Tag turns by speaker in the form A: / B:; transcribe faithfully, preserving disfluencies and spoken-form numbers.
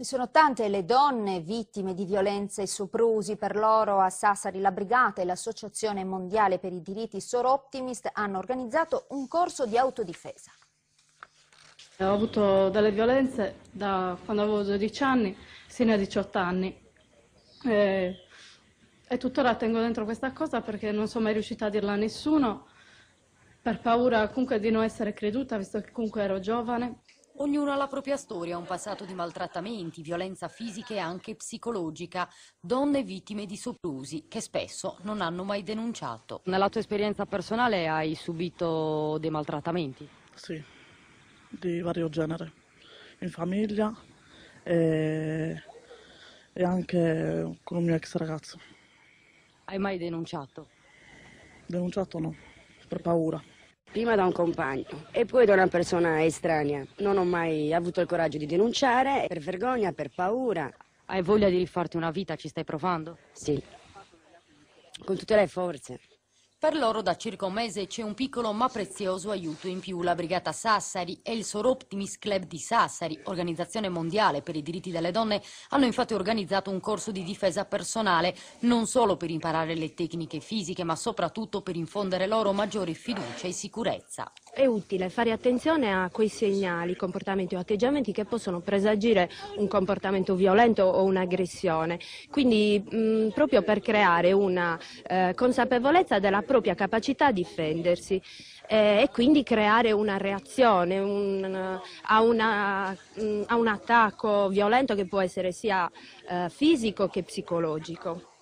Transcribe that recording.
A: E sono tante le donne vittime di violenze e soprusi. Per loro a Sassari la Brigata e l'Associazione Mondiale per i Diritti Soroptimist hanno organizzato un corso di autodifesa.
B: Ho avuto delle violenze da quando avevo dodici anni fino a diciotto anni e, e tuttora tengo dentro questa cosa perché non sono mai riuscita a dirla a nessuno, per paura comunque di non essere creduta, visto che comunque ero giovane.
C: Ognuno ha la propria storia, un passato di maltrattamenti, violenza fisica e anche psicologica, donne vittime di soprusi che spesso non hanno mai denunciato.
D: Nella tua esperienza personale hai subito dei maltrattamenti?
E: Sì, di vario genere, in famiglia e, e anche con un mio ex ragazzo.
D: Hai mai denunciato?
E: Denunciato no, per paura.
F: Prima da un compagno e poi da una persona estranea. Non ho mai avuto il coraggio di denunciare, per vergogna, per paura.
D: Hai voglia di rifarti una vita? Ci stai provando?
F: Sì, con tutte le forze.
C: Per loro da circa un mese c'è un piccolo ma prezioso aiuto in più. La Brigata Sassari e il Soroptimist Club di Sassari, organizzazione mondiale per i diritti delle donne, hanno infatti organizzato un corso di difesa personale, non solo per imparare le tecniche fisiche, ma soprattutto per infondere loro maggiore fiducia e sicurezza.
G: È utile fare attenzione a quei segnali, comportamenti o atteggiamenti che possono presagire un comportamento violento o un'aggressione. Quindi mh, proprio per creare una eh, consapevolezza della propria capacità di difendersi eh, e quindi creare una reazione un, a, una, mh, a un attacco violento che può essere sia eh, fisico che psicologico.